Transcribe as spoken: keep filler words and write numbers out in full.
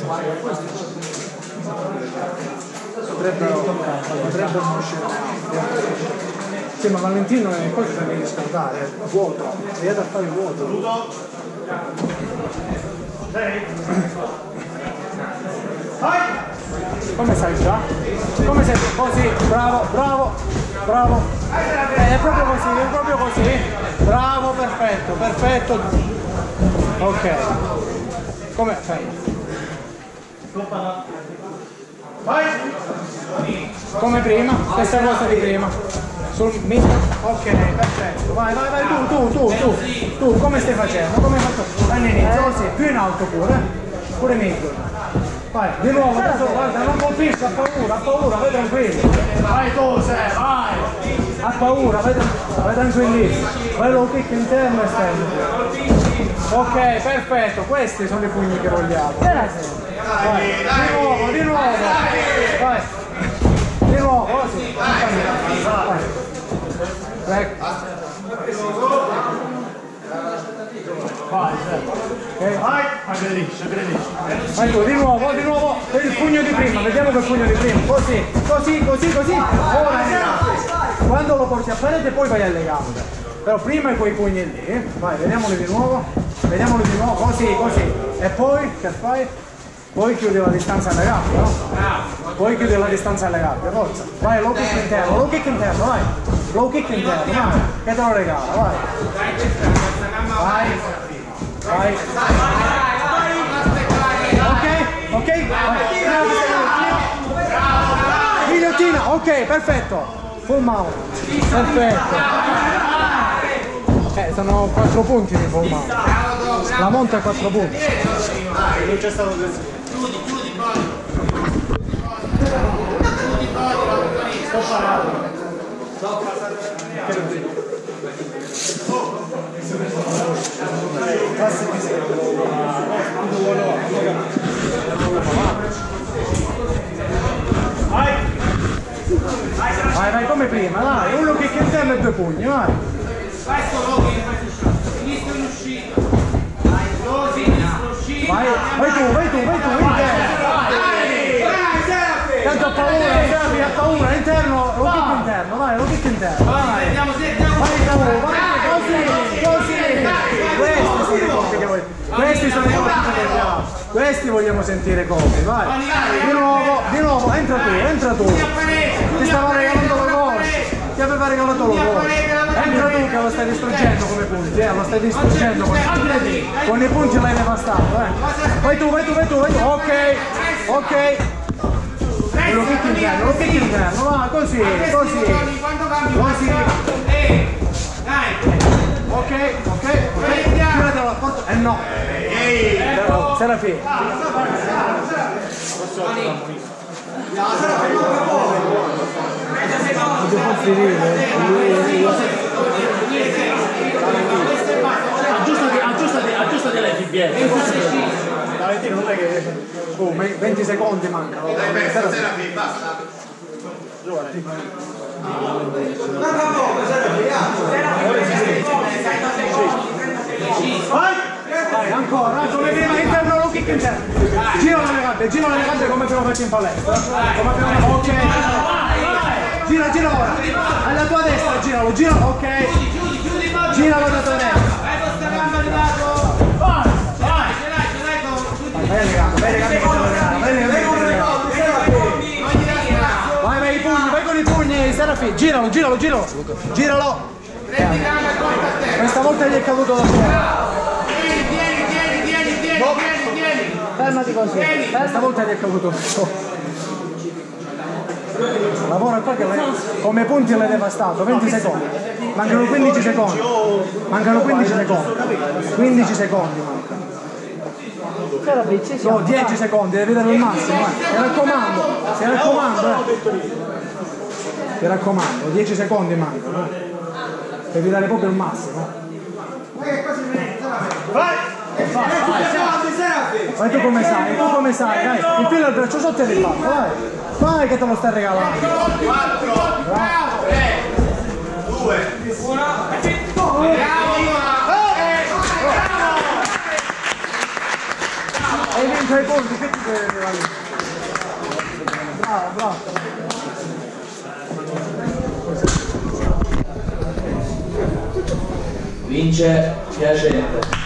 Potrebbero, potrebbero non uscire. Sì, ma Valentino è poi si deve riscaldare, vuoto, devi a fare vuoto. Come sai già? Come sei? Così, bravo, bravo, bravo. Eh, è proprio così, è proprio così. Bravo, perfetto, perfetto. Ok. Come? Fermo. Come prima, stessa cosa di prima. Sul middle. Ok, perfetto. Vai, vai, vai, tu, tu, tu, tu. Tu, come stai facendo? Come hai fatto? All'inizio, così, più in alto pure. Pure middle. Vai, di nuovo, adesso, guarda, non colpisci, ha paura, ha paura, vai tranquillo. Vai tu, sei, vai. Ha paura, vai, vai tranquillissimo. Vai low kick interno e esterno. Ok, perfetto, questi sono i pugni che vogliamo. Vai, di nuovo, di nuovo. Vai. Di nuovo, così. Vai. Ecco. Vai, okay. Vai, aggredisci, aggredisci. Vai tu, di nuovo, di nuovo, per il pugno di prima, vediamo quel pugno di prima, così, così, così, così, ora quando lo porti a parete poi vai alle gambe, però prima quei pugni lì, vai, vediamoli di nuovo, vediamoli di nuovo, così, così, e poi, che fai? Poi chiudi la distanza alle gambe, no? Poi chiudi la distanza alle gambe, forza, vai, low kick interno, low kick interno, vai, low kick interno, vai, che te lo regala, vai, vai. Vai. Ok, ok. Guillottina, ok, perfetto. Full mount. Perfetto. Eh, sono quattro punti di full mount. La monta è quattro punti. Non c'è stato così. Chiudi, chiudi, body. Chiudi, body. Sto parlando. Sto parlando. Vai, vai come prima, dai, uno che interno e due pugni, vai. Questo Loki, sinistro in uscita. Vai, sinistro uscita. Vai, vai tu, vai tu, vai tu, interno. Tanto ha paura, Serafi ha paura, interno, lo kick interno, vai, lo kick interno. Vai, vai tu, vai, così, così. Questi sono i colpi che vogliamo. Questi sono i colpi che vogliamo. Questi vogliamo sentire colpi, vai. Di nuovo, di nuovo, entra tu, entra tu. Ti stava regalando lo corso. Ti aveva regalato lo corso. Entra tu che lo stai distruggendo come punti, eh, lo stai distruggendo con, con i punti l'hai devastato, eh. Vai tu, vai tu, vai tu, vai tu. Ok, ok. Lo kick interno, lo kick interno, va, così, così. Così. Ok, ok, ok. Chiudete la porta. Eh no. Serafi. Non può finire. Aggiustati, aggiustati, aggiustati le fibiere. Valentino non è che... Oh, venti secondi mancano. Dai, Serafi, basta. Giovane. Vai! Vai, ancora, come prima, interno, low kick interno. Gira le gambe, gira le gambe come abbiamo fatto in palestra. Come abbiamo fatto, ok. Gira, gira ora. Alla tua destra, giralo, giralo, ok. Giralo alla tua destra. Vai, vai. Vai alle gambe, vai alle gambe che te lo regalo. Vai alle gambe che te lo regalo. Vai, vai, i pugni, vai con i pugni, Serafi. Giralo, giralo, giralo. Giralo. Questa volta gli è caduto da sopra. Tieni, tieni, tieni, tieni, tieni, tieni. Fermati così. Questa volta gli è caduto da sopra. Lavora qua che come punti l'hai devastato. venti secondi. Mancano quindici secondi. Mancano quindici secondi. quindici secondi mancano. No, dieci secondi, devi dare il massimo. Eh. Mi raccomando, mi raccomando. Eh. Mi raccomando, dieci secondi mancano. Eh. Devi dare proprio il massimo. Vai! Vai! Vai tu come sai, tu come sai, dai, infila il braccio sotto e riparto, vai! Vai che te lo stai regalando! quattro, tre, due, uno, Hai vinto i punti, che ti devi arrivare? Bravo, bravo. Vince Piacente.